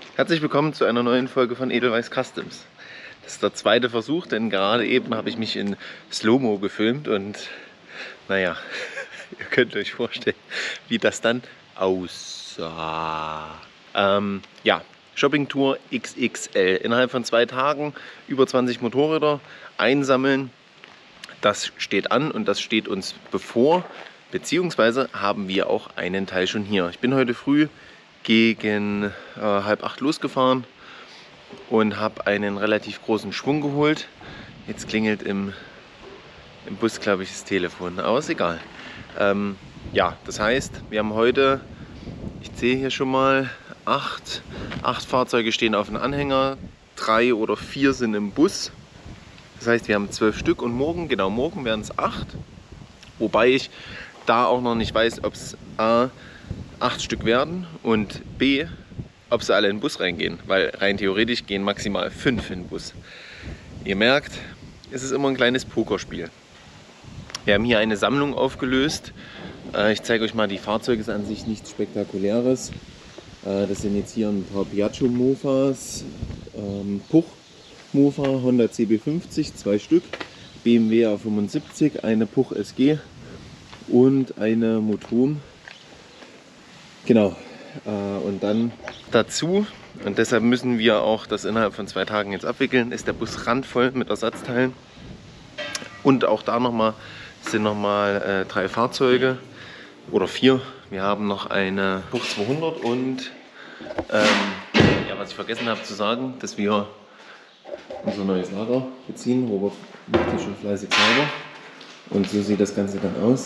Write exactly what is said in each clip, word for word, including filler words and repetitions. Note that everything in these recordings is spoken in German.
Herzlich willkommen zu einer neuen Folge von Edelweiss Customs. Das ist der zweite Versuch, denn gerade eben habe ich mich in Slow-Mo gefilmt und naja, ihr könnt euch vorstellen, wie das dann aussah. Ähm, ja, Shoppingtour X X L. Innerhalb von zwei Tagen über zwanzig Motorräder einsammeln. Das steht an und das steht uns bevor, beziehungsweise haben wir auch einen Teil schon hier. Ich bin heute früh gegen äh, halb acht losgefahren und habe einen relativ großen Schwung geholt. Jetzt klingelt im, im Bus, glaube ich, das Telefon, aber ist egal. Ähm, ja, das heißt, wir haben heute, ich sehe hier schon mal, acht, acht Fahrzeuge stehen auf dem Anhänger, drei oder vier sind im Bus. Das heißt, wir haben zwölf Stück und morgen, genau morgen werden es acht. Wobei ich da auch noch nicht weiß, ob es A, acht Stück werden und B, ob sie alle in den Bus reingehen. Weil rein theoretisch gehen maximal fünf in den Bus. Ihr merkt, es ist immer ein kleines Pokerspiel. Wir haben hier eine Sammlung aufgelöst. Ich zeige euch mal, die Fahrzeuge ist an sich nichts Spektakuläres. Das sind jetzt hier ein paar Piaggio Mofas, Puch Mofa, Honda C B fünfzig, zwei Stück, B M W A fünfundsiebzig, eine Puch S G und eine Motum. Genau, und dann dazu, und deshalb müssen wir auch das innerhalb von zwei Tagen jetzt abwickeln, ist der Bus randvoll mit Ersatzteilen. Und auch da nochmal sind nochmal äh, drei Fahrzeuge oder vier. Wir haben noch eine Puch zweihundert und ähm, ja, was ich vergessen habe zu sagen, dass wir unser neues Lager beziehen. Robert macht hier schon fleißig sauber. Und so sieht das Ganze dann aus.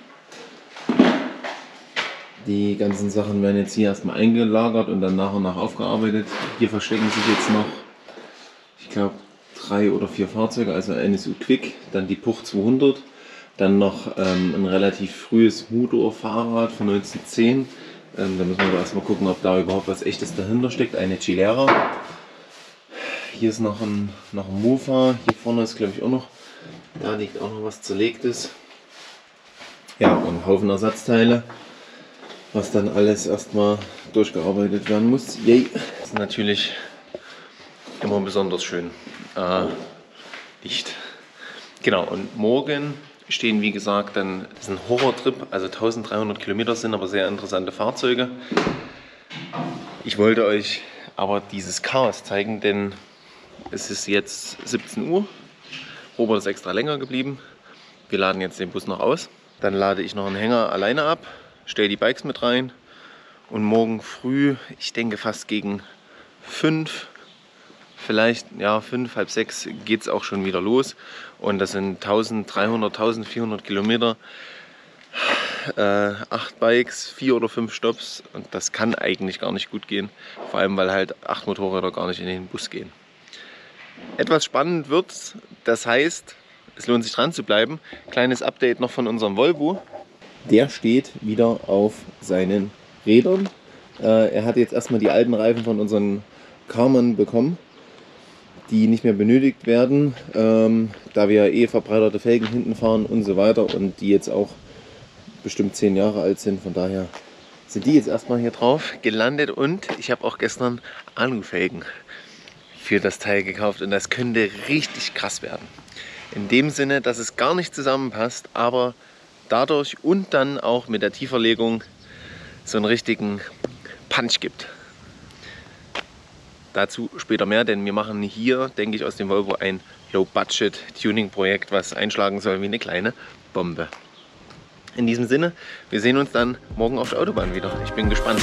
Die ganzen Sachen werden jetzt hier erstmal eingelagert und dann nach und nach aufgearbeitet. Hier verstecken sich jetzt noch, ich glaube, drei oder vier Fahrzeuge, also eine N S U Quick, dann die Puch zweihundert, dann noch ähm, ein relativ frühes Motorfahrrad von neunzehnhundertzehn. Ähm, da müssen wir erstmal gucken, ob da überhaupt was Echtes dahinter steckt. Eine Gilera. Hier ist noch ein, noch ein Mofa. Hier vorne ist, glaube ich, auch noch, da liegt auch noch was Zerlegtes. Ja, und ein Haufen Ersatzteile, was dann alles erstmal durchgearbeitet werden muss. Yay! Das ist natürlich immer besonders schön. Äh, Licht. Genau, und morgen stehen, wie gesagt, dann, das ist ein Horrortrip, also eintausenddreihundert Kilometer sind aber sehr interessante Fahrzeuge. Ich wollte euch aber dieses Chaos zeigen, denn es ist jetzt siebzehn Uhr. Robert ist extra länger geblieben. Wir laden jetzt den Bus noch aus. Dann lade ich noch einen Hänger alleine ab, stelle die Bikes mit rein und morgen früh, ich denke fast gegen fünf, vielleicht ja fünf, halb sechs geht es auch schon wieder los. Und das sind eintausenddreihundert, eintausendvierhundert Kilometer, äh, acht Bikes, vier oder fünf Stopps und das kann eigentlich gar nicht gut gehen. Vor allem, weil halt acht Motorräder gar nicht in den Bus gehen. Etwas spannend wird, das heißt, es lohnt sich dran zu bleiben. Kleines Update noch von unserem Volvo. Der steht wieder auf seinen Rädern. Äh, er hat jetzt erstmal die alten Reifen von unseren Karmann bekommen, die nicht mehr benötigt werden, ähm, da wir eh verbreiterte Felgen hinten fahren und so weiter und die jetzt auch bestimmt zehn Jahre alt sind. Von daher sind die jetzt erstmal hier drauf gelandet und ich habe auch gestern Alufelgen für das Teil gekauft und das könnte richtig krass werden. In dem Sinne, dass es gar nicht zusammenpasst, aber dadurch und dann auch mit der Tieferlegung so einen richtigen Punch gibt. Dazu später mehr, denn wir machen hier, denke ich, aus dem Volvo ein Low-Budget-Tuning-Projekt, was einschlagen soll wie eine kleine Bombe. In diesem Sinne, wir sehen uns dann morgen auf der Autobahn wieder. Ich bin gespannt.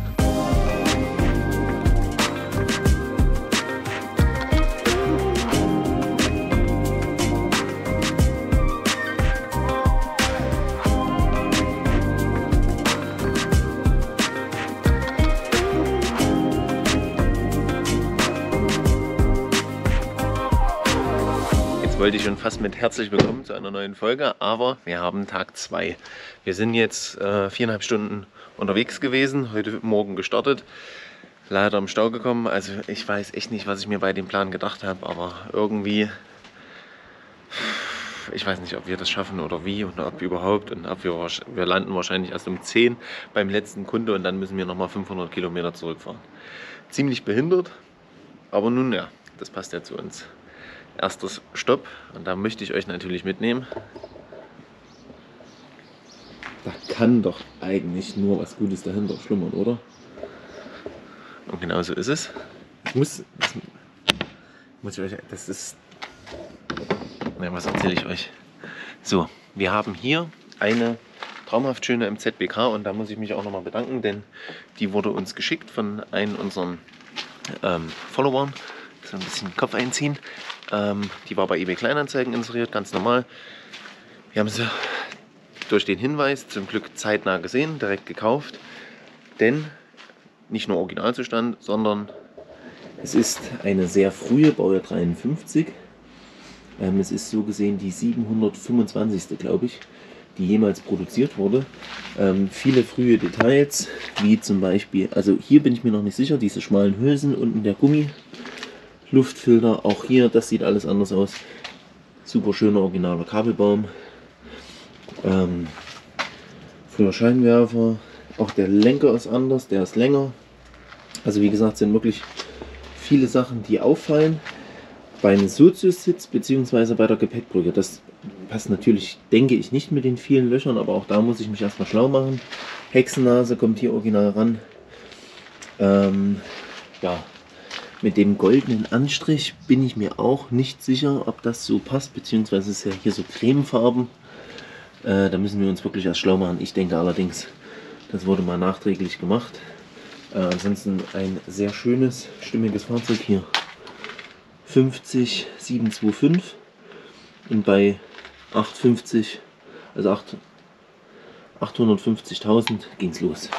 Wollte ich schon fast mit herzlich willkommen zu einer neuen Folge, aber wir haben Tag zwei. Wir sind jetzt äh, viereinhalb Stunden unterwegs gewesen, heute Morgen gestartet, leider im Stau gekommen. Also ich weiß echt nicht, was ich mir bei dem Plan gedacht habe, aber irgendwie ich weiß nicht, ob wir das schaffen oder wie und ob überhaupt. Und ob wir, wir landen wahrscheinlich erst um zehn beim letzten Kunde und dann müssen wir nochmal fünfhundert Kilometer zurückfahren. Ziemlich behindert, aber nun ja, das passt ja zu uns. Erster Stopp und da möchte ich euch natürlich mitnehmen. Da kann doch eigentlich nur was Gutes dahinter schlummern, oder? Und genau so ist es. Ich muss, das, muss ich euch, das ist, na, was erzähle ich euch? So, wir haben hier eine traumhaft schöne M Z B K und da muss ich mich auch nochmal bedanken, denn die wurde uns geschickt von einem unseren ähm, Followern. So ein bisschen den Kopf einziehen. Ähm, die war bei eBay Kleinanzeigen inseriert, ganz normal. Wir haben sie durch den Hinweis zum Glück zeitnah gesehen, direkt gekauft, denn nicht nur Originalzustand, sondern es ist eine sehr frühe, Baujahr dreiundfünfzig. Ähm, es ist so gesehen die siebenhundertfünfundzwanzigste, glaube ich, die jemals produziert wurde. Ähm, viele frühe Details, wie zum Beispiel, also hier bin ich mir noch nicht sicher, diese schmalen Hülsen, unten der Gummi, Luftfilter, auch hier, das sieht alles anders aus. Super schöner originaler Kabelbaum. Ähm, früher Scheinwerfer, auch der Lenker ist anders, der ist länger. Also wie gesagt, sind wirklich viele Sachen, die auffallen. Beim Sozius-Sitz bzw. bei der Gepäckbrücke, das passt natürlich, denke ich, nicht mit den vielen Löchern, aber auch da muss ich mich erstmal schlau machen. Hexennase kommt hier original ran. Ähm, ja, mit dem goldenen Anstrich bin ich mir auch nicht sicher, ob das so passt, beziehungsweise ist ja hier so cremefarben. Äh, da müssen wir uns wirklich erst schlau machen. Ich denke allerdings, das wurde mal nachträglich gemacht. Äh, ansonsten ein sehr schönes, stimmiges Fahrzeug hier. fünfzig siebenhundertfünfundzwanzig und bei achthundertfünfzig, also achthundertfünfzigtausend ging es los.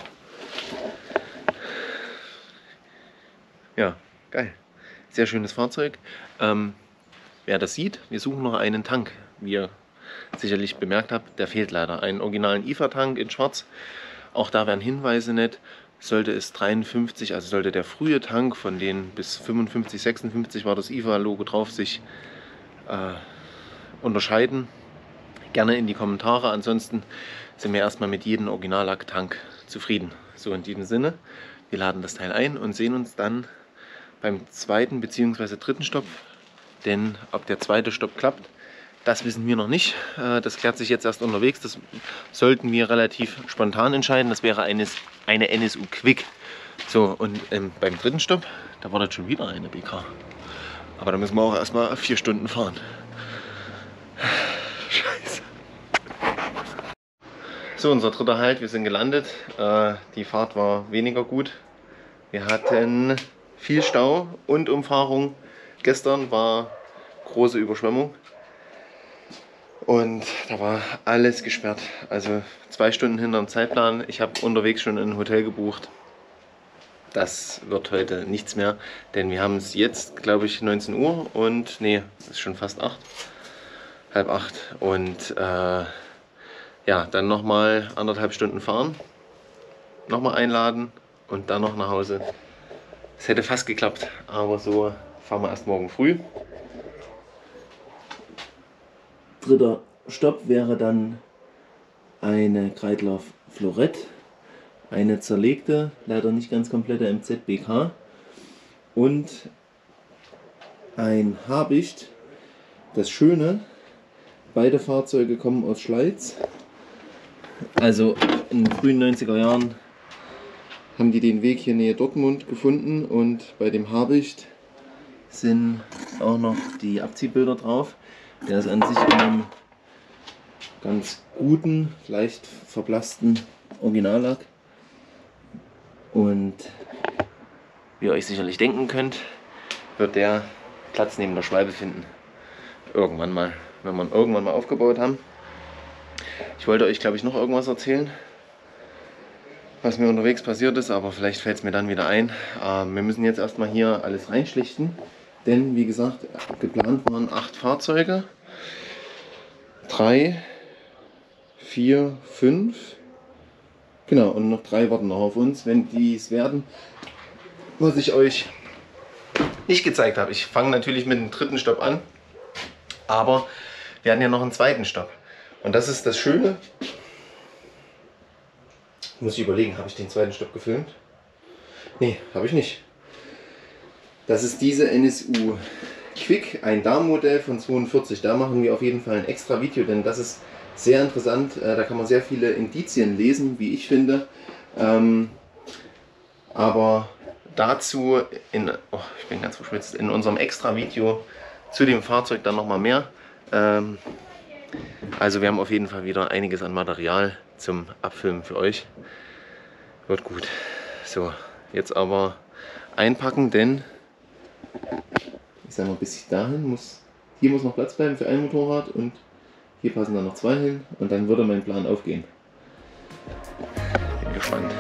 Ja, geil. Sehr schönes Fahrzeug. Ähm, wer das sieht, wir suchen noch einen Tank. Wie ihr sicherlich bemerkt habt, der fehlt leider. Einen originalen I F A-Tank in schwarz. Auch da wären Hinweise nett. Sollte es dreiundfünfzig, also sollte der frühe Tank von denen bis fünfundfünfzig, sechsundfünfzig war das I F A-Logo drauf, sich äh, unterscheiden, gerne in die Kommentare. Ansonsten sind wir erstmal mit jedem Originallack-Tank zufrieden. So, in diesem Sinne, wir laden das Teil ein und sehen uns dann beim zweiten bzw. dritten Stopp. Denn ob der zweite Stopp klappt, das wissen wir noch nicht. Das klärt sich jetzt erst unterwegs. Das sollten wir relativ spontan entscheiden. Das wäre eine, eine N S U Quick. So, und ähm, beim dritten Stopp, da war das schon wieder eine B K. Aber da müssen wir auch erstmal vier Stunden fahren. Scheiße. So, unser dritter Halt. Wir sind gelandet. Äh, die Fahrt war weniger gut. Wir hatten viel Stau und Umfahrung. Gestern war große Überschwemmung. Und da war alles gesperrt. Also zwei Stunden hinterm Zeitplan. Ich habe unterwegs schon ein Hotel gebucht. Das wird heute nichts mehr, denn wir haben es jetzt, glaube ich, neunzehn Uhr und nee, es ist schon fast acht, halb acht. Und äh, ja, dann nochmal anderthalb Stunden fahren, nochmal einladen und dann noch nach Hause. Es hätte fast geklappt, aber so fahren wir erst morgen früh. Dritter Stopp wäre dann eine Kreidler Florett, eine zerlegte, leider nicht ganz komplette M Z B K und ein Habicht. Das Schöne, beide Fahrzeuge kommen aus Schleiz. Also in den frühen neunziger Jahren haben die den Weg hier nähe Dortmund gefunden und bei dem Habicht sind auch noch die Abziehbilder drauf. Der ist an sich in einem ganz guten, leicht verblassten Originallack. Und wie ihr euch sicherlich denken könnt, wird der Platz neben der Schwalbe finden. Irgendwann mal, wenn wir ihn irgendwann mal aufgebaut haben. Ich wollte euch, glaube ich, noch irgendwas erzählen, was mir unterwegs passiert ist, aber vielleicht fällt es mir dann wieder ein. Ähm, wir müssen jetzt erstmal hier alles reinschlichten. Denn, wie gesagt, geplant waren acht Fahrzeuge. Drei, vier, fünf. Genau, und noch drei warten noch auf uns, wenn die es werden. Was ich euch nicht gezeigt habe. Ich fange natürlich mit dem dritten Stopp an. Aber wir hatten ja noch einen zweiten Stopp. Und das ist das Schöne. Muss ich überlegen, habe ich den zweiten Stopp gefilmt? Nee, habe ich nicht. Das ist diese N S U Quick, ein Darmmodell von zweiundvierzig. Da machen wir auf jeden Fall ein extra Video, denn das ist sehr interessant. Da kann man sehr viele Indizien lesen, wie ich finde. Ähm, aber dazu, in, oh, ich bin ganz verschwitzt, in unserem extra Video zu dem Fahrzeug dann nochmal mehr. Ähm, also wir haben auf jeden Fall wieder einiges an Material zum Abfilmen für euch. Wird gut. So, jetzt aber einpacken, denn ich sag mal, bis ich dahin muss, hier muss noch Platz bleiben für ein Motorrad und hier passen dann noch zwei hin und dann würde mein Plan aufgehen. Bin gespannt.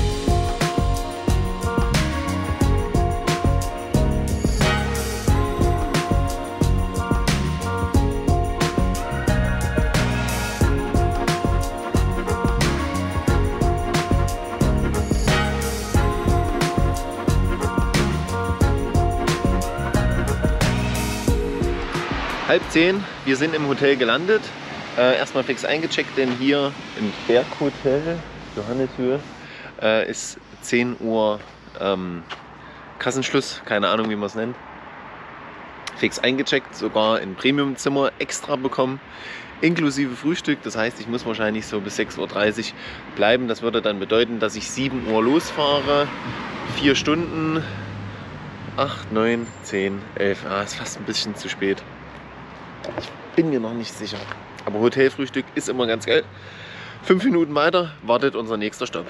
Halb zehn, wir sind im Hotel gelandet. Äh, erstmal fix eingecheckt, denn hier im Berghotel, Johanneshöhe, äh, ist zehn Uhr ähm, Kassenschluss, keine Ahnung wie man es nennt. Fix eingecheckt, sogar ein Premiumzimmer extra bekommen, inklusive Frühstück. Das heißt, ich muss wahrscheinlich so bis sechs Uhr dreißig bleiben. Das würde dann bedeuten, dass ich sieben Uhr losfahre, vier Stunden, acht, neun, zehn, elf, ah, ist fast ein bisschen zu spät. Ich bin mir noch nicht sicher. Aber Hotelfrühstück ist immer ganz geil. Fünf Minuten weiter wartet unser nächster Stopp.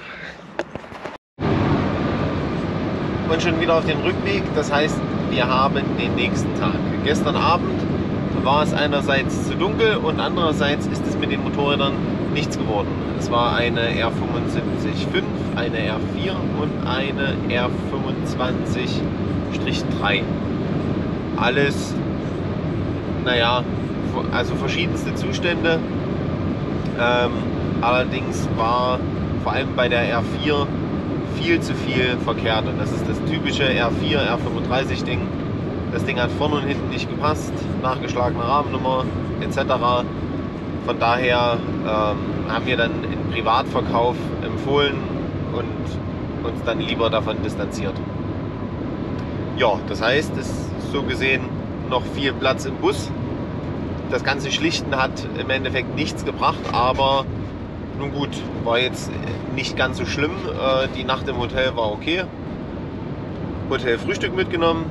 Und schon wieder auf den Rückweg. Das heißt, wir haben den nächsten Tag. Gestern Abend war es einerseits zu dunkel und andererseits ist es mit den Motorrädern nichts geworden. Es war eine R fünfundsiebzig Punkt fünf, eine R vier und eine R fünfundzwanzig drei. Alles, naja, also verschiedenste Zustände. Ähm, allerdings war vor allem bei der R vier viel zu viel verkehrt. Und das ist das typische R vier, R fünfunddreißig Ding. Das Ding hat vorne und hinten nicht gepasst, nachgeschlagene Rahmennummer et cetera. Von daher ähm, haben wir dann einen Privatverkauf empfohlen und uns dann lieber davon distanziert. Ja, das heißt, es ist so gesehen noch viel Platz im Bus. Das ganze Schlichten hat im Endeffekt nichts gebracht, aber nun gut, war jetzt nicht ganz so schlimm. Die Nacht im Hotel war okay. Hotelfrühstück mitgenommen.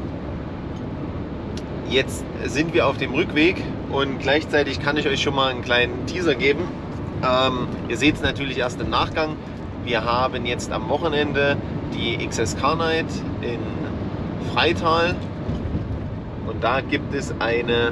Jetzt sind wir auf dem Rückweg und gleichzeitig kann ich euch schon mal einen kleinen Teaser geben. Ähm, ihr seht es natürlich erst im Nachgang. Wir haben jetzt am Wochenende die X S Car Night in Freital und da gibt es eine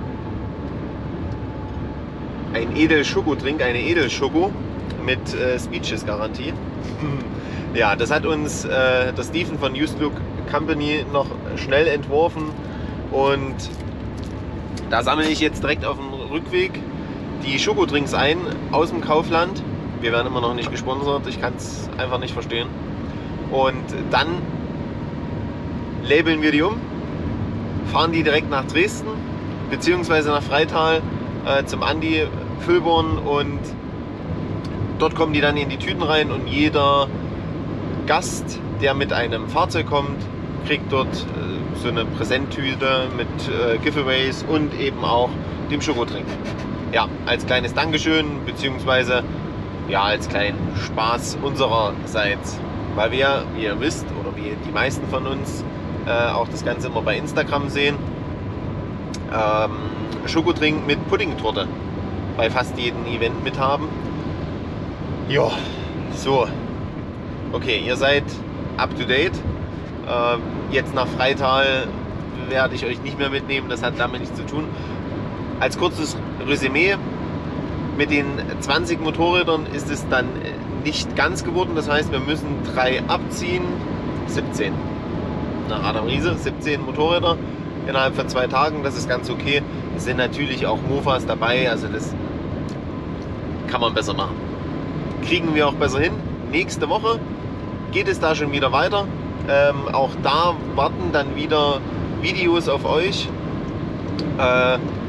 ein Edel-Schoko-Trink, eine Edel-Schoko mit äh, Speeches-Garantie. Ja, das hat uns äh, der Steven von Used Look Company noch schnell entworfen und da sammle ich jetzt direkt auf dem Rückweg die Schokotrinks ein aus dem Kaufland. Wir werden immer noch nicht gesponsert, ich kann es einfach nicht verstehen. Und dann labeln wir die um, fahren die direkt nach Dresden beziehungsweise nach Freital äh, zum Andi Füllborn und dort kommen die dann in die Tüten rein und jeder Gast, der mit einem Fahrzeug kommt, kriegt dort äh, so eine Präsenttüte mit äh, Giveaways und eben auch dem Schokotrink. Ja, als kleines Dankeschön beziehungsweise ja, als kleinen Spaß unsererseits, weil wir, wie ihr wisst oder wie die meisten von uns äh, auch das Ganze immer bei Instagram sehen, ähm, Schokotrink mit Puddingtorte bei fast jedem Event mit haben. Ja, so. Okay, ihr seid up to date. Ähm, jetzt nach Freital werde ich euch nicht mehr mitnehmen, das hat damit nichts zu tun. Als kurzes Resümee, mit den zwanzig Motorrädern ist es dann nicht ganz geworden. Das heißt, wir müssen drei abziehen. siebzehn. Nach Adam Riese, siebzehn Motorräder innerhalb von zwei Tagen. Das ist ganz okay. Es sind natürlich auch Mofas dabei, also das kann man besser machen. Kriegen wir auch besser hin. Nächste Woche geht es da schon wieder weiter. Ähm, auch da warten dann wieder Videos auf euch. Äh,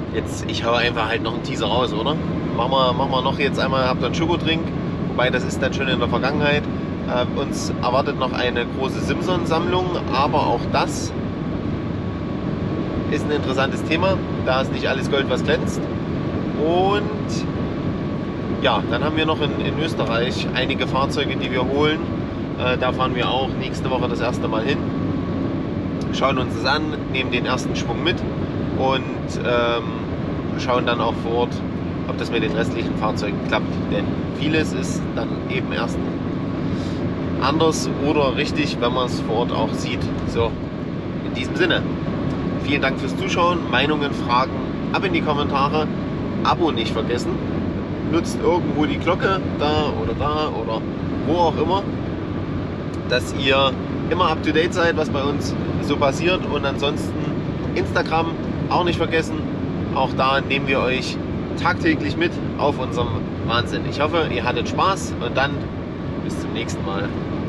Jetzt, ich hau einfach halt noch einen Teaser raus, oder? Machen wir, machen wir noch jetzt einmal, habt ihr einen Schokotrink, wobei das ist dann schon in der Vergangenheit. Äh, uns erwartet noch eine große Simson-Sammlung, aber auch das ist ein interessantes Thema. Da ist nicht alles Gold, was glänzt. Und ja, dann haben wir noch in, in Österreich einige Fahrzeuge, die wir holen. Äh, da fahren wir auch nächste Woche das erste Mal hin. Schauen uns das an, nehmen den ersten Schwung mit und ähm, schauen dann auch vor Ort, ob das mit den restlichen Fahrzeugen klappt. Denn vieles ist dann eben erst anders oder richtig, wenn man es vor Ort auch sieht. So, in diesem Sinne, vielen Dank fürs Zuschauen, Meinungen, Fragen ab in die Kommentare, Abo nicht vergessen, nutzt irgendwo die Glocke, da oder da oder wo auch immer, dass ihr immer up to date seid, was bei uns so passiert. Und ansonsten Instagram auch nicht vergessen, auch da nehmen wir euch tagtäglich mit auf unserem Wahnsinn. Ich hoffe, ihr hattet Spaß und dann bis zum nächsten Mal.